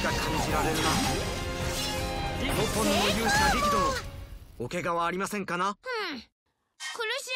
が感じられるな。リモポンの勇者リキ殿、お怪我はありませんかな。 苦し